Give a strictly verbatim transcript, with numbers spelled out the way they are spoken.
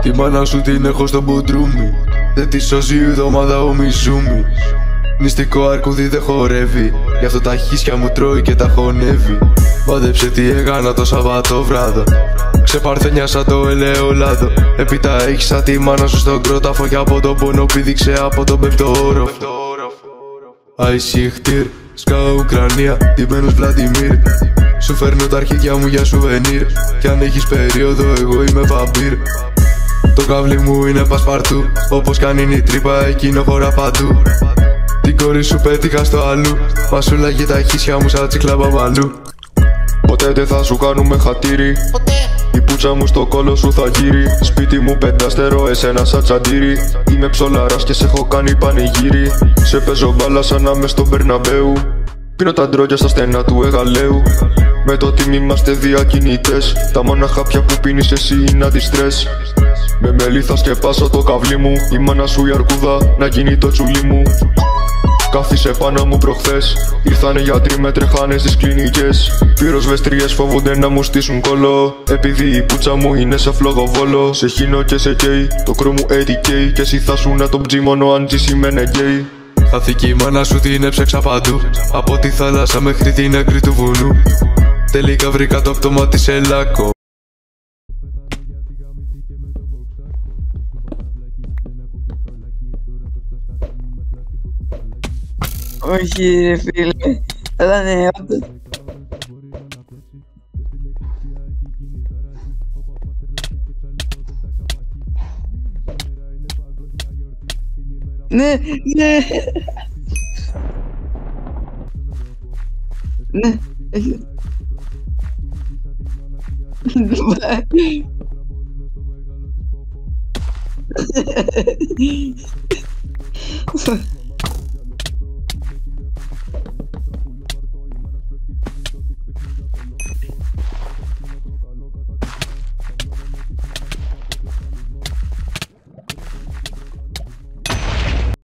Τη μάνα σου την έχω στο μπουντρούμι. Δεν τη σώζει η εβδομάδα umizoomi. Νηστικό αρκούδι δεν χορεύει, γι' αυτό τα χίσια μου τρώει και τα χωνεύει. Μάντεψε τι έκανα το Σαββατόβραδο. Ξεπαρθένιασα το ελαιόλαδο. Έπειτα έχεις σαν τη μάνα σου στον κρόταφο. Και από τον πόνο πήδηξε από τον πέμπτο όροφο. Αϊσίχτηρ, σκάω Ουκρανία, τιμένος Βλαντιμίρ. Σου φέρνω τα αρχίδια μου για σουβενίρ. Κι αν έχεις περίοδο εγώ είμαι βαμπύρ. Το καβλί μου είναι πασπαρτού. Όπως κάνει η τρύπα εκείνο χώρα παντού. Την κόρη σου πέτυχα στο αλλού. Μα σου λέγει τα χίσια μου σαν τσίκλα μπαμαλού. Ποτέ δεν θα σου κάνουμε χατήρι. Ποτέ. Η πουτσα μου στο κόλο σου θα γύρει. Σπίτι μου πεντάστερο, εσένα σαν τσαντήρι. Είμαι ψολαράς και σε έχω κάνει πανηγύρι. Σε παίζω μπάλα σαν να μες στον Μπερναμπέου. Πίνω τα ντρόγια στα στενά του Εγαλαίου. Με το ότι είμαστε διακινητές. Τα μόνα χάπια που πίνεις εσύ είναι αντιστρες. Με μέλι θα σκεπάσω το καβλί μου. Η μάνα σου η αρκούδα να γίνει το τσουλί μου. Κάθισε πάνω μου προχθές. Ήρθανε γιατροί με τρεχάνε στις κλινικές. Πυροσβεστρίες φοβούνται να μου στήσουν κόλλο. Επειδή η πουτσα μου είναι σε φλογοβόλο. Σε χύνω και σε καίει, το κρού μου έι τι κέι. Και εσύ θα σου να τον ψή μόνο αν τζι σημαίνε γκέι. Χάθηκε η μάνα σου την έψαξα παντού. Από τη θάλασσα μέχρι την άκρη του βουνού. Τελικά βρήκα το πτώμα της Ελάκο. Όχι ρε φίλε, αλλά ναι, όντως. Ναι, ναι. Ναι, έχει.